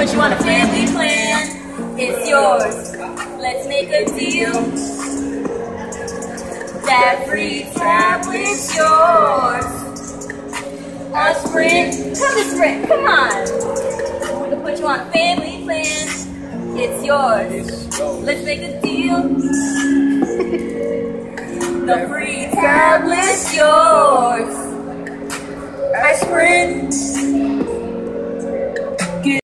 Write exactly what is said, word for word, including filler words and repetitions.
put you on a family plan. It's yours. Let's make a deal. That free tablet's yours. A Sprint. Come to Sprint. Come on. We can put you on a family plan. It's yours. Let's make a deal. The free tablet's yours. A Sprint.